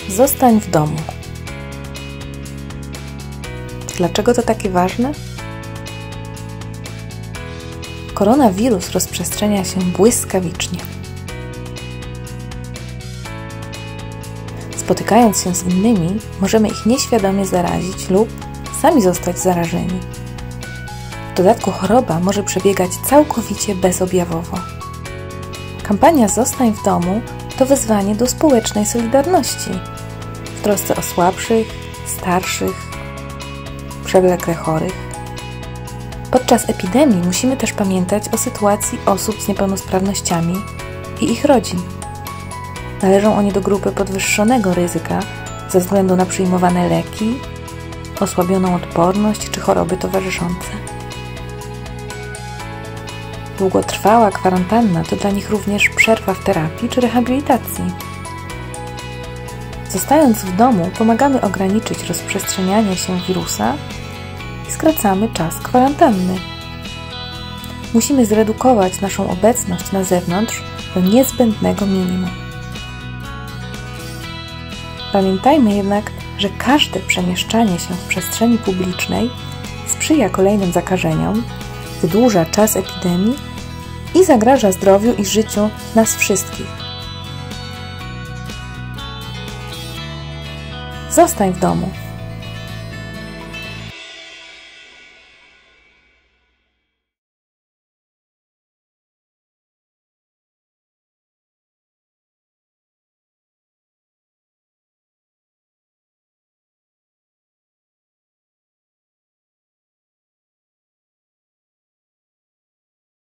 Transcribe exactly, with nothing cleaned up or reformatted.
Zostań w domu. Dlaczego to takie ważne? Koronawirus rozprzestrzenia się błyskawicznie. Spotykając się z innymi, możemy ich nieświadomie zarazić lub sami zostać zarażeni. W dodatku choroba może przebiegać całkowicie bezobjawowo. Kampania Zostań w domu to wezwanie do społecznej solidarności w trosce o słabszych, starszych, przewlekle chorych. Podczas epidemii musimy też pamiętać o sytuacji osób z niepełnosprawnościami i ich rodzin. Należą oni do grupy podwyższonego ryzyka ze względu na przyjmowane leki, osłabioną odporność czy choroby towarzyszące. Długotrwała kwarantanna to dla nich również przerwa w terapii czy rehabilitacji. Zostając w domu, pomagamy ograniczyć rozprzestrzenianie się wirusa i skracamy czas kwarantanny. Musimy zredukować naszą obecność na zewnątrz do niezbędnego minimum. Pamiętajmy jednak, że każde przemieszczanie się w przestrzeni publicznej sprzyja kolejnym zakażeniom, wydłuża czas epidemii i zagraża zdrowiu i życiu nas wszystkich. Zostań w domu.